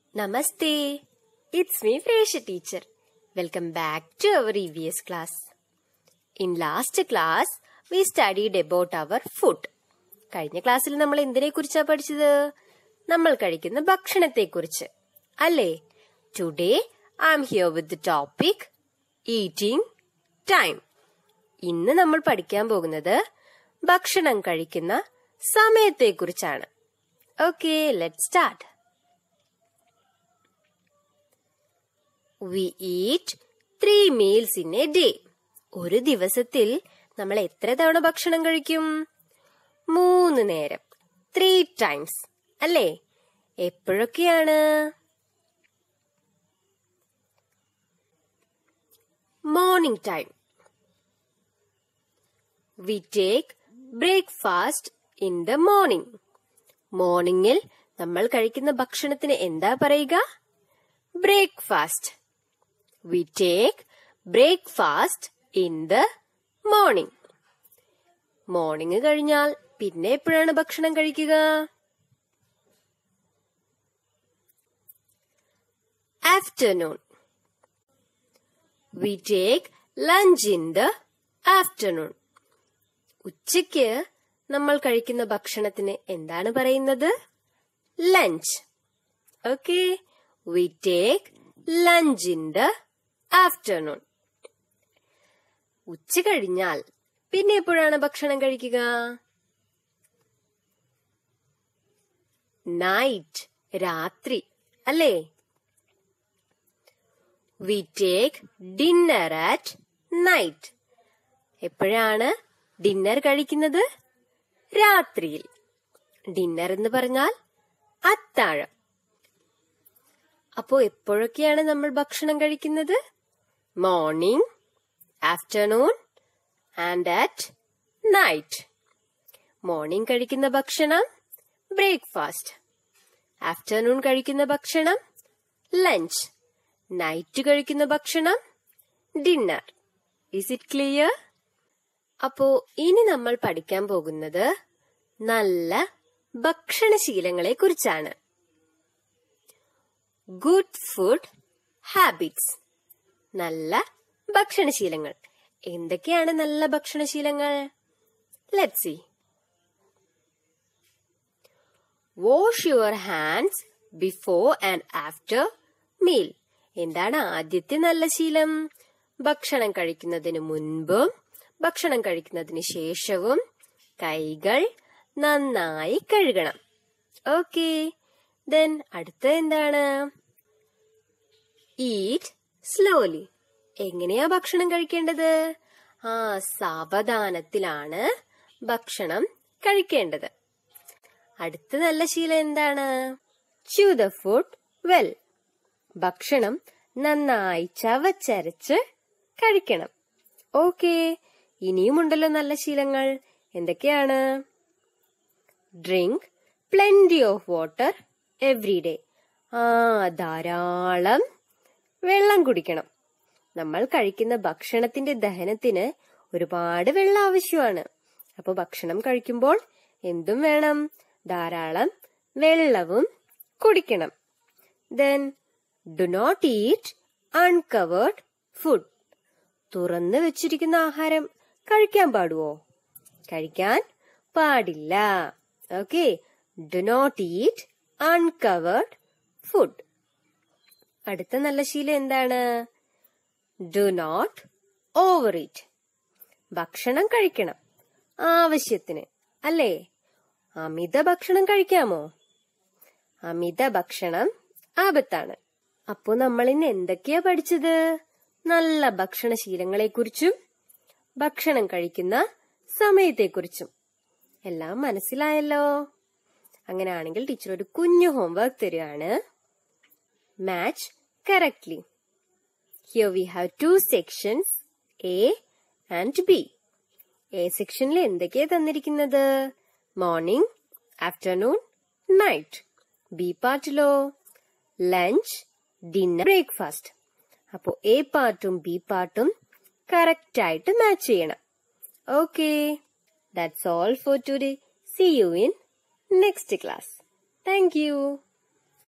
Namaste. It's me, Fresha teacher. Welcome back to our EVS class. In last class, we studied about our food. കഴിഞ്ഞ ക്ലാസ്സിൽ നമ്മൾ എന്തിനെ കുറിച്ചാ പഠിച്ചത്? നമ്മൾ കഴിക്കുന്ന ഭക്ഷണത്തെ കുറിച്ച്. അല്ലേ? Today, I'm here with the topic eating time. ഇന്ന് നമ്മൾ പഠിക്കാൻ പോകുന്നത് ഭക്ഷണം കഴിക്കുന്ന സമയത്തെ കുറിച്ചാണ്. Okay, let's start. We eat 3 meals in a day. ഒരു ദിവസത്തിൽ നമ്മൾ എത്ര തവണ ഭക്ഷണം കഴിക്കും? 3 നേരം. 3 times. അല്ലേ? എപ്പോഴൊക്കെയാണ്? Morning time. We take breakfast in the morning. മോർണിംഗിൽ നമ്മൾ കഴിക്കുന്ന ഭക്ഷണത്തിന് എന്താ പറയുക? Breakfast. We take breakfast in the morning. Morning കഴിഞ്ഞാൽ പിന്നെ എപ്പോഴാണ് ഭക്ഷണം കഴിക്കുക? Afternoon. We take lunch in the afternoon. ഉച്ചയ്ക്ക് നമ്മൾ കഴിക്കുന്ന ഭക്ഷണത്തിന് എന്താണ് പറയുന്നത്? Lunch. Okay? We take lunch in the afternoon. ഉച്ച കഴിഞ്ഞാൽ പിന്നെ എപ്പോഴാണ് ഭക്ഷണം കഴിക്കുക? Night. രാത്രി. അല്ലേ? We take dinner at night. എപ്പോഴാണ് ഡിന്നർ കഴിക്കുന്നത്? രാത്രിയിൽ. ഡിന്നർ എന്ന് പറഞ്ഞാൽ അത്താഴം. അപ്പോ എപ്പോഴൊക്കെയാണ് നമ്മൾ ഭക്ഷണം കഴിക്കുന്നത്? Morning, afternoon and at night. Morning കഴിക്കുന്ന ഭക്ഷണം ബ്രേക്ക്ഫാസ്റ്റ്. ആഫ്റ്റർനൂൺ കഴിക്കുന്ന ഭക്ഷണം ലഞ്ച്. നൈറ്റ് കഴിക്കുന്ന ഭക്ഷണം ഡിന്നർ. Is it clear? അപ്പോ ഇനി നമ്മൾ പഠിക്കാൻ പോകുന്നത് നല്ല ഭക്ഷണശീലങ്ങളെ കുറിച്ചാണ്. Good food habits. നല്ല ഭക്ഷണശീലങ്ങൾ. എന്തൊക്കെയാണ് നല്ല ഭക്ഷണശീലങ്ങൾ? Let's see. Wash your hands before and after meal. എന്താണ് ആദ്യത്തെ നല്ല ശീലം? ഭക്ഷണം കഴിക്കുന്നതിന് മുൻപും ഭക്ഷണം കഴിക്കുന്നതിന് ശേഷവും കൈകൾ നന്നായി കഴുകണം. ഓക്കെ. ദെൻ അടുത്ത എന്താണ്? Eat slowly. എങ്ങനെയാ ഭക്ഷണം കഴിക്കേണ്ടത്? സാവധാനത്തിലാണ് ഭക്ഷണം കഴിക്കേണ്ടത്. അടുത്ത നല്ല ശീലം എന്താണ്? Chew the food well. ഭക്ഷണം നന്നായി ചവച്ചരച്ച് കഴിക്കണം. ഓക്കെ. ഇനിയുമുണ്ടല്ലോ നല്ല ശീലങ്ങൾ. എന്തൊക്കെയാണ്? Drink plenty of water every day. ധാരാളം വെള്ളം കുടിക്കണം. നമ്മൾ കഴിക്കുന്ന ഭക്ഷണത്തിന്റെ ദഹനത്തിന് ഒരുപാട് വെള്ളം ആവശ്യമാണ്. അപ്പൊ ഭക്ഷണം കഴിക്കുമ്പോൾ എന്തും വേണം? ധാരാളം വെള്ളവും കുടിക്കണം. Then do not eat uncovered food. തുറന്നു വെച്ചിരിക്കുന്ന ആഹാരം കഴിക്കാൻ പാടുവോ? കഴിക്കാൻ പാടില്ല. Okay. Do not eat uncovered food. അടുത്ത നല്ല ശീലം എന്താണ്? Do not overeat. ഭക്ഷണം കഴിക്കണം ആവശ്യത്തിന്. അല്ലേ? അമിത ഭക്ഷണം കഴിക്കാമോ? അമിത ഭക്ഷണം ആപത്താണ്. അപ്പോ നമ്മൾ ഇന്ന് എന്തൊക്കെയാ പഠിച്ചത്? നല്ല ഭക്ഷണശീലങ്ങളെ കുറിച്ചും ഭക്ഷണം കഴിക്കുന്ന സമയത്തെക്കുറിച്ചും. എല്ലാം മനസ്സിലായല്ലോ? അങ്ങനെയാണെങ്കിൽ ടീച്ചർ ഒരു കുഞ്ഞു ഹോംവർക്ക് തരുകയാണ്. Match correctly. Here we have 2 sections, A and B. A sectionൽ എന്തൊക്കെയാ തന്നിരിക്കുന്നത്? Morning, afternoon, night. B പാർട്ടിലോ ലഞ്ച്, ഡിന്നർ, ബ്രേക്ക്ഫാസ്റ്റ്. അപ്പോ A പാർട്ടും B പാർട്ടും കറക്റ്റ് ആയിട്ട് മാച്ച് ചെയ്യണം. Okay. That's all for today. See you in next class. Thank you.